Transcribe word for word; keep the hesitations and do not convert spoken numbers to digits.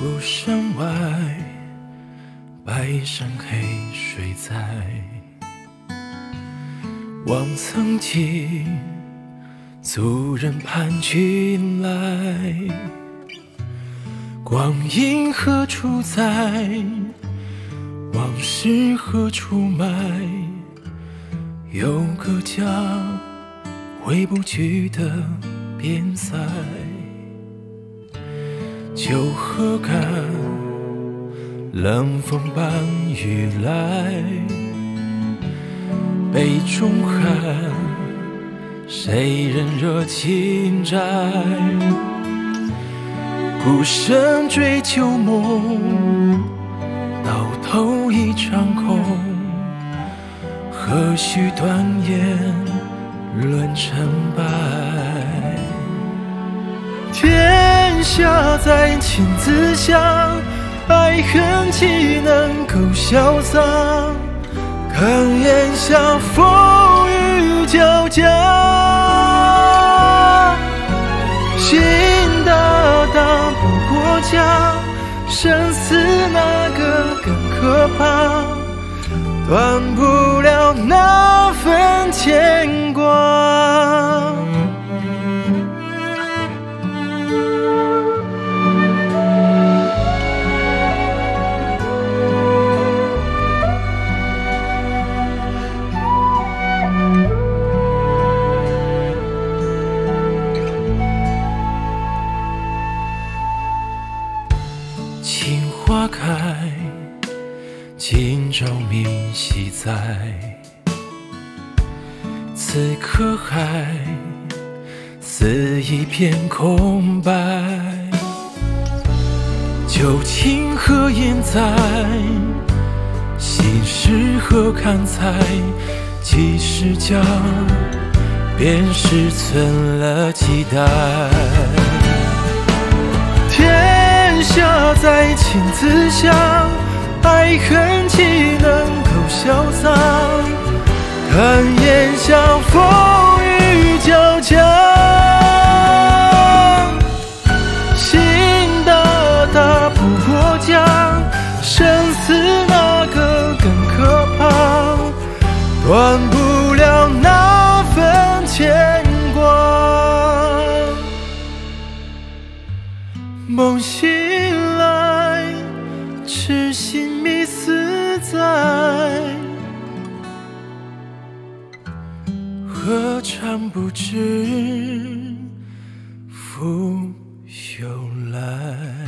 孤山外，白山黑水在，望曾经族人盼君来。光阴何处在？往事何处埋？有个家回不去的边塞，酒喝干，冷风伴雨来，杯中寒，谁人惹情债？孤身追旧梦，到头一场空，何须断言论成败？天下在情字下，爱恨岂能够潇洒？看檐下风雨交加，心大大不过家，生死哪个更可怕？断不了那份牵挂。青花开，今朝明夕在，此刻还似一片空白。旧情何言在？心事何堪猜？几时交，便是存了期待。天下在情字下，爱恨岂能够潇洒？看檐下风雨交加，心大大不过家，生死哪个更可怕？断不了那份牵挂。梦醒来，痴心迷思在，何尝不知复有来？